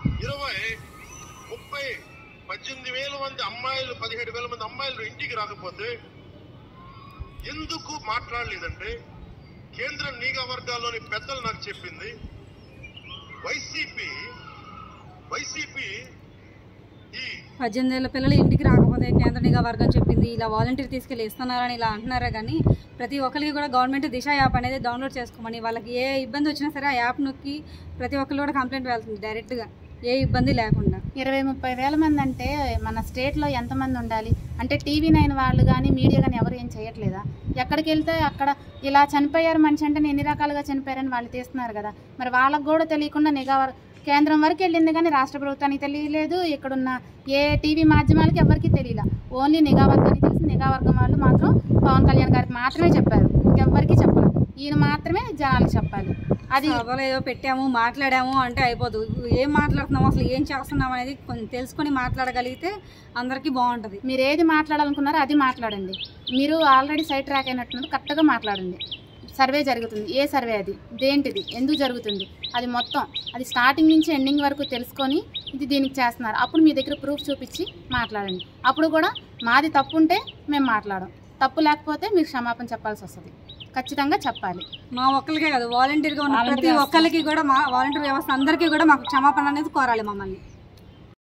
20, 30, 18,000 మంది అమ్మాయిలు, 17,000 మంది అమ్మాయిలు ఇంటికి రాకపోతే ఎందుకు మాట్లాడలేదంటే కేంద్ర నిఘా వర్గాల్లోని పెద్దలు నాకు చెప్పింది, వైసీపీ 18 ఏళ్ల పిల్లలు ఇంటికి రాకపోతే కేంద్ర నిఘా వర్గం చెప్పింది, ఇలా వాలంటీర్ తీసుకెళ్ళి ఇస్తున్నారని ఇలా అంటున్నారా. కానీ ప్రతి ఒక్కరికి కూడా గవర్నమెంట్ దిశ యాప్ అనేది డౌన్లోడ్ చేసుకోమని, వాళ్ళకి ఏ ఇబ్బంది వచ్చినా సరే ఆ యాప్ నొక్కి ప్రతి ఒక్కరు కూడా కంప్లైంట్ వెళ్తుంది డైరెక్ట్గా, ఏ ఇబ్బంది లేకుండా. 20-30 వేల మంది అంటే మన స్టేట్లో ఎంతమంది ఉండాలి అంటే TV9 వాళ్ళు కానీ మీడియా కానీ ఎవరు ఏం చేయట్లేదా? ఎక్కడికి వెళ్తే అక్కడ ఇలా చనిపోయారు మనిషి అంటే ఎన్ని రకాలుగా చనిపోయారని వాళ్ళు తీస్తున్నారు కదా. మరి వాళ్ళకు కూడా తెలియకుండా నిఘా కేంద్రం వరకు వెళ్ళింది కానీ రాష్ట్ర ప్రభుత్వానికి తెలియలేదు, ఇక్కడున్న ఏ టీవీ మాధ్యమాలకి ఎవరికి తెలియలే. ఓన్లీ నిఘా వర్గానికి తెలిసి నిఘా వర్గం వాళ్ళు మాత్రం పవన్ కళ్యాణ్ గారికి మాత్రమే చెప్పారు, ఇంకెవ్వరికి చెప్పాలి. ఈయన మాత్రమే జనాలకు చెప్పాలి. అది ఏదో పెట్టాము మాట్లాడాము అంటే అయిపోదు. ఏం మాట్లాడుతున్నాము, అసలు ఏం చేస్తున్నాం అనేది కొంచెం తెలుసుకొని మాట్లాడగలిగితే అందరికీ బాగుంటుంది. మీరు ఏది మాట్లాడాలనుకున్నారో అది మాట్లాడండి. మీరు ఆల్రెడీ సైట్ ట్రాక్ అయినట్టున్నారు, కరెక్ట్గా మాట్లాడండి. సర్వే జరుగుతుంది, ఏ సర్వే అది, దేంటిది, ఎందుకు జరుగుతుంది, అది మొత్తం అది స్టార్టింగ్ నుంచి ఎండింగ్ వరకు తెలుసుకొని ఇది దీనికి చేస్తున్నారు. అప్పుడు మీ దగ్గర ప్రూఫ్ చూపించి మాట్లాడండి. అప్పుడు కూడా మాది తప్పు ఉంటే మేము మాట్లాడం, తప్పు లేకపోతే మీరు క్షమాపణ చెప్పాల్సి వస్తుంది. ఖచ్చితంగా చెప్పాలి. మా ఒక్కరికే కాదు, వాలంటీర్గా ఉన్న ప్రతి ఒక్కరికి కూడా, మా వాలంటీర్ వ్యవస్థ అందరికీ కూడా మాకు క్షమాపణ అనేది కోరాలి మమ్మల్ని.